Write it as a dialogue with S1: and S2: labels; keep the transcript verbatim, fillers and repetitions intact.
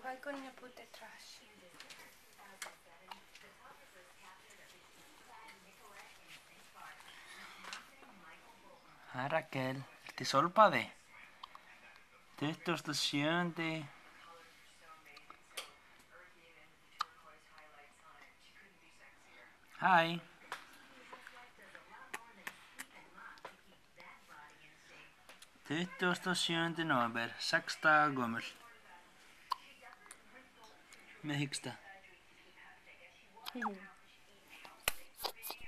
S1: Why couldn't you put the trash?
S2: Hæ Rakel, ertu í sólbaði? tuttugasta og sjöunda. Hæ. tuttugasta og sjöunda nóvember, sex daga gömul. Með hyggsta.